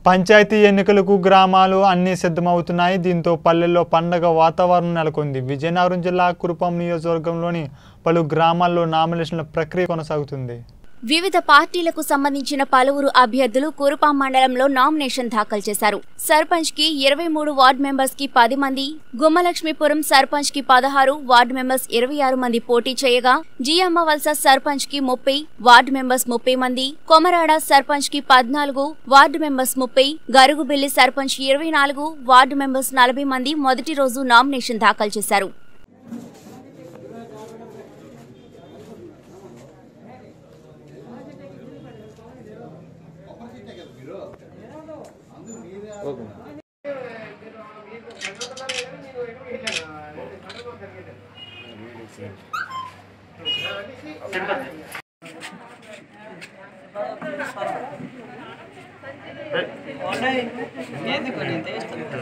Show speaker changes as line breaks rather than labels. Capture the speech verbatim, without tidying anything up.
పంచాయతీ ఎన్నికలకు గ్రామాలు అన్ని సిద్ధమవుతున్నాయి. దీంతో పల్లెల్లో పండగ వాతావరణం నెలకొంది. విజయనగరం జిల్లా కురుపాం నియోజకవర్గంలోని పలు గ్రామాల్లో నామినేషన్ల ప్రక్రియ కొనసాగుతుంది.
వివిధ పార్టీలకు సంబంధించిన పలువురు అభ్యర్థులు కురుపాం మండలంలో నామినేషన్ దాఖలు చేశారు. సర్పంచ్ కి ఇరవై మూడు వార్డు మెంబర్స్ కి పది మంది, గుమ్మలక్ష్మీపురం సర్పంచ్ కి పదహారు వార్డు మెంబర్స్ ఇరవై ఆరు మంది పోటీ చేయగా, జియమ్మ వలస సర్పంచ్ కి ముప్పై వార్డు మెంబర్స్ ముప్పై మంది, కొమరాడ సర్పంచ్ కి పద్నాలుగు వార్డు మెంబర్స్ ముప్పై, గరుగుబిల్లి సర్పంచ్ ఇరవై నాలుగు వార్డు మెంబర్స్ నలభై మంది మొదటి రోజు నామినేషన్ దాఖలు చేశారు.
ఏంది